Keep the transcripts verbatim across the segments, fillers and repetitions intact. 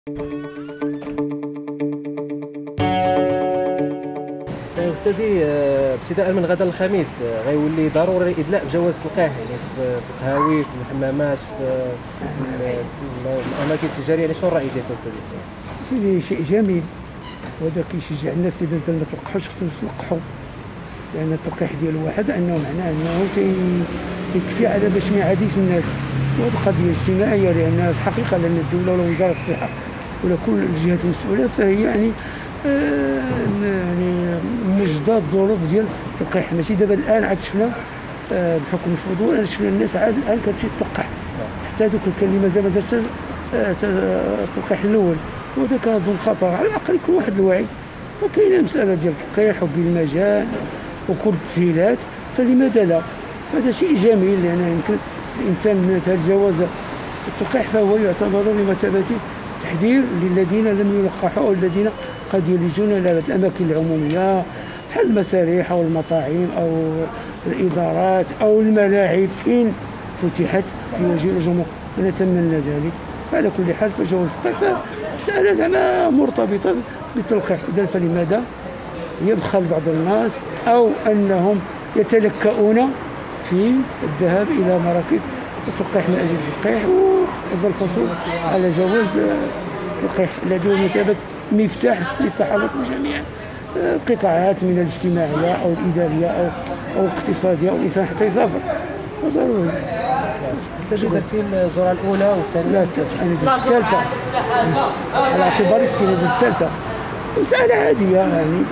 أستاذي، ابتداء من غدا الخميس غيولي ضروري الادلاء بجواز اللقاح، يعني في القهاوي، في الحمامات، في الاماكن التجاريه. يعني شنو الراي ديالك أستاذي؟ سيدي شيء جميل، وهذا كيشجع الناس اللي مازال ما تلقحوش خصهم يتلقحوا، لان التلقيح ديال الواحد انه معناه انه تيكفي على باش ما يعاديش الناس. وهذه قضيه اجتماعيه، لان الحقيقه لان الدوله ولا وزاره الصحه ولا كل الجهات المسؤوله فهي يعني آه يعني موجده الظروف ديال التلقيح. ماشي دابا الان عاد شفنا آه بحكم الفضول شفنا الناس عاد الان كتمشي تلقح، حتى دوك اللي مازال ما دارش التلقيح الاول، وهذا كنظن خطر. على الاقل يكون واحد الوعي. فكاينه مساله ديال التلقيح وبالمجان وكل التسهيلات، فلماذا لا؟ هذا شيء جميل، لان يعني يمكن الانسان من هذا الجواز التلقيح فهو يعتبر بمثابه تحذير للذين لم يلقحوا او الذين قد يلجون الى الاماكن العموميه بحال المسارح او المطاعم او الادارات او الملاعب ان فتحت لوجه الجمهور، ونتمنى ذلك. فعلى كل حال فجواز التلقيح مساله زعما مرتبطه بالتلقيح. اذا فلماذا يبخل بعض الناس او انهم يتلكؤون في الذهاب الى مراكز التلقيح من اجل التلقيح والحصول على جواز التلقيح الذي هو مثابه مفتاح للتحرك بجميع القطاعات من الاجتماعيه او الاداريه او او الاقتصاديه، او الانسان حتى يسافر ضروري. أستاذي، درتي الجرعه الاولى والثانيه؟ لا، انا درت الثالثه على اعتبار السنه الثالثه. مساله عاديه يعني،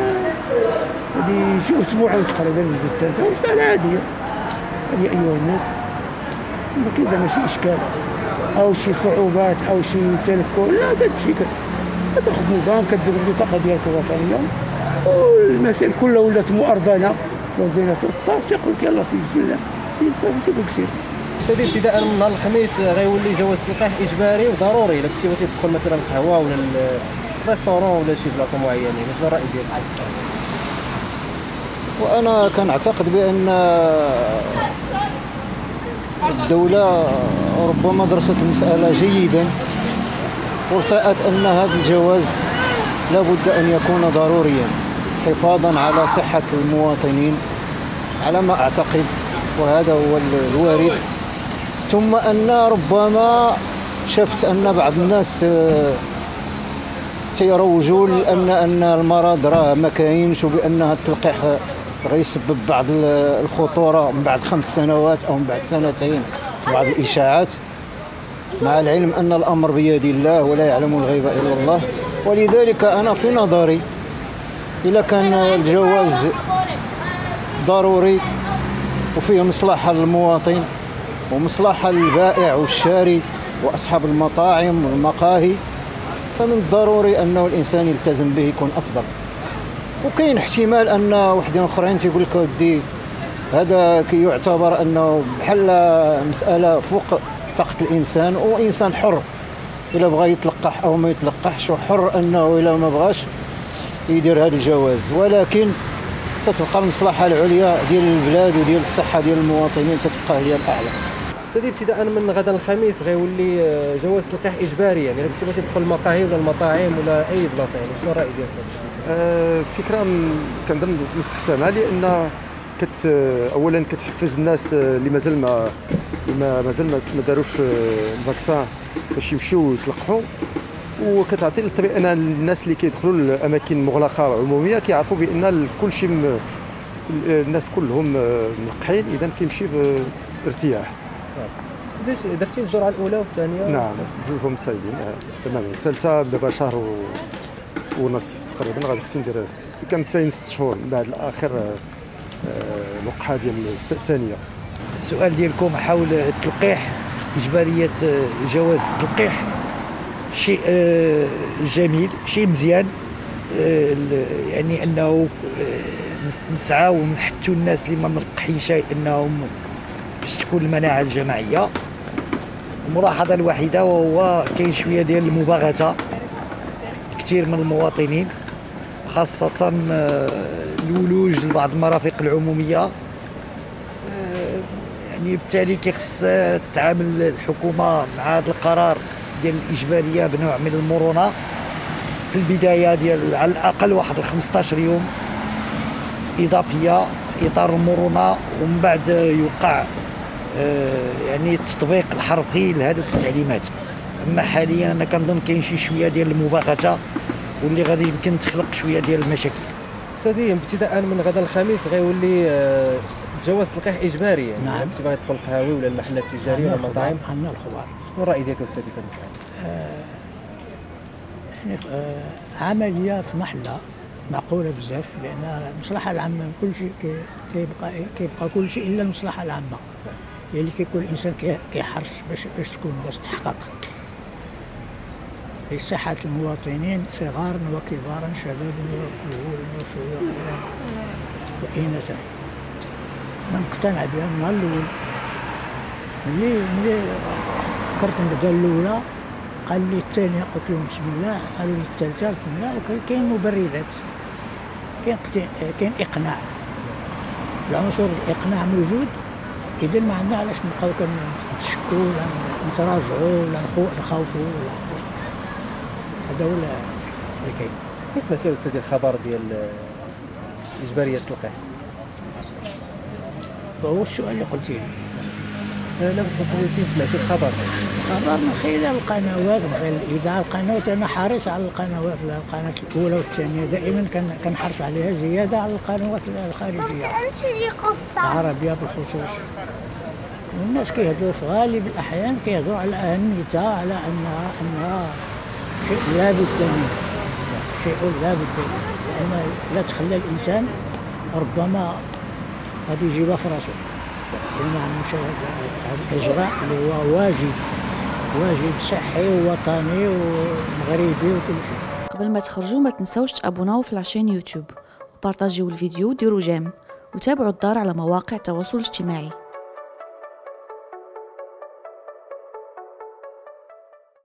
هذه شي اسبوعين تقريبا من الثالثه، مساله عاديه. يا ايها الناس، ما كاين زعما شي اشكال او شي صعوبات او شي تلكؤ، لا كتمشي كتاخذ نظام، كدير البطاقه ديالك الوطنيه والمسائل كلها ولات مؤربنه. لو بدينا الطاف تيقول لك يلاه سير بسم الله سير صافي تيقول لك سير. أستاذي، ابتداء من نهار الخميس غيولي جواز اللقاح اجباري وضروري الا كنتي بغيتي تدخل مثلا القهوه ولا الريستورون ولا شي بلاصه معينه. شنو الراي ديالك؟ وانا كنعتقد بان الدوله ربما درست المساله جيدا وارتأت ان هذا الجواز لابد ان يكون ضروريا حفاظا على صحه المواطنين على ما اعتقد، وهذا هو الوارد. ثم ان ربما شفت ان بعض الناس تيروجوا لان ان المرض راه ما كاينش، وبان هذا التلقيح غيسبب بعض الخطوره من بعد خمس سنوات او من بعد سنتين في بعض الاشاعات، مع العلم ان الامر بيد الله ولا يعلم الغيب الا الله. ولذلك انا في نظري اذا كان الجواز ضروري وفيه مصلحه للمواطن ومصلحه للبائع والشاري واصحاب المطاعم والمقاهي، فمن الضروري انه الانسان يلتزم به يكون افضل. وكاين احتمال ان وحدين اخرين تيقول لك ودي هذا كيعتبر انه بحال مساله فوق طاقه الانسان، وانسان حر الا بغى يتلقح او ما يتلقحش، وحر انه الا ما بغاش يدير هذا الجواز. ولكن تتبقى المصلحه العليا ديال البلاد وديال الصحه ديال المواطنين تتبقى هي الاعلى. أستاذي، ابتداء من غدا الخميس غيولي جواز اللقاح اجباري، يعني الا كنتي بغيتي تدخل المقاهي ولا المطاعم ولا اي بلاصه. يعني شنو الراي ديالك؟ أه فكره كنظن مستحسنه، لان كت اولا كتحفز الناس اللي مازال ما مازال ما داروش الفاكسان باش يمشيو يتلقحوا، وكتعطي الطريقه ان الناس اللي كيدخلوا الاماكن مغلقه عموميه كيعرفوا بان كل شيء الناس كلهم ملقحين، اذا كيمشي بارتياح. سيدي، درتي الجرعه الاولى والثانيه؟ نعم، جوجهم صايبين تماما. الثالثه دابا شهر و... ونصف تقريبا غادي خصني ندير، كانت ساين ست شهور من بعد الاخر اللقحه ديال الثانيه. السؤال ديالكم حول التلقيح، اجباريه جواز التلقيح شيء جميل، شيء مزيان. يعني انه نسعاو ونحثوا الناس اللي ما ملقحينش انهم باش تكون المناعه الجماعيه. الملاحظه الوحيده وهو كاين شويه ديال المباغته كثير من المواطنين، خاصه الولوج لبعض المرافق العموميه. يعني بالتالي كيخص تعامل الحكومه مع هذا القرار ديال الاجباريه بنوع من المرونه في البدايه ديال على الاقل واحد خمسطاش يوم اضافيه اطار المرونه، ومن بعد يوقع آه يعني التطبيق الحرفي لهذوك التعليمات. اما حاليا انا كنظن كاين شي شويه ديال المباغته واللي غادي يمكن تخلق شويه ديال المشاكل. استاذي ابتداء من غدا الخميس غيولي آه جواز التلقيح اجباري، يعني نعم. كنتي باغي تدخل القهاوي ولا المحلات التجاريه ولا المطاعم؟ عندنا الخبر. شنو الراي ديالك استاذي في هذا الحال؟ آه يعني آه عمليه في محله معقوله بزاف، لان المصلحه العامه كل شيء كيبقى كيبقى كل شيء الا المصلحه العامه هي اللي كيكون الانسان كيحرص باش باش تكون باش تحقق لصحه المواطنين صغارا وكبارا شبابا وكهولا وشيوخا وإناثا. انا مقتنع بها من النهار الاول. ملي ملي فكرت نبدا الاولى قال لي الثانيه قلت لهم بسم الله، قالوا لي الثالثه بسم الله. وكاين مبررات، كاين كاين اقناع، العنصر الاقناع موجود. اذا ما عندنا علاش نبقاو كنتشكوا ولا نتراجعوا ولا نخوفوا ولا هذا هو اللي كاين. كيف سمعتي استاذي الخبر ديال اجباريه التلقيح؟ هو السؤال اللي قلتي لي. لا بتصوري فين سمعتي الخبر؟ خبر من خلال القنوات، من خلال الاذاعه، القنوات. انا حريص على القنوات، القناه الاولى والثانيه دائما كنحرص عليها زياده على القنوات الخارجيه العربيه بالخصوص. والناس كيهضروا في غالب الاحيان كيهضروا على اهميتها، على انها انها شيء لا بد منه، شيء لا بد منه، لان لا تخلى الانسان ربما غادي يجيبها في راسه. يعني هذا الاجراء اللي هو واجب واجب صحي ووطني ومغربي وكل شيء. قبل ما تخرجوا ما تنسوش تابوناو في العشان يوتيوب وبارطاجيو الفيديو وديروا جيم وتابعوا الدار على مواقع التواصل الاجتماعي.